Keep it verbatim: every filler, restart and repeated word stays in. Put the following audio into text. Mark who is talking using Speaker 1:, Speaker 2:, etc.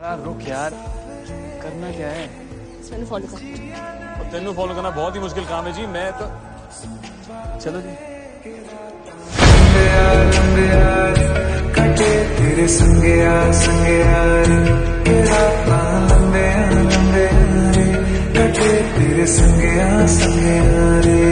Speaker 1: यार रुक यार, करना क्या है?
Speaker 2: मैंने फॉलो कर।
Speaker 1: और तेनू फॉलो करना बहुत ही मुश्किल काम है जी। मैं तो चलो जी।
Speaker 3: कटे तेरे संगे यार संगे यार तेरा लंबे लंबे कटे तेरे संगे यार संगे यार।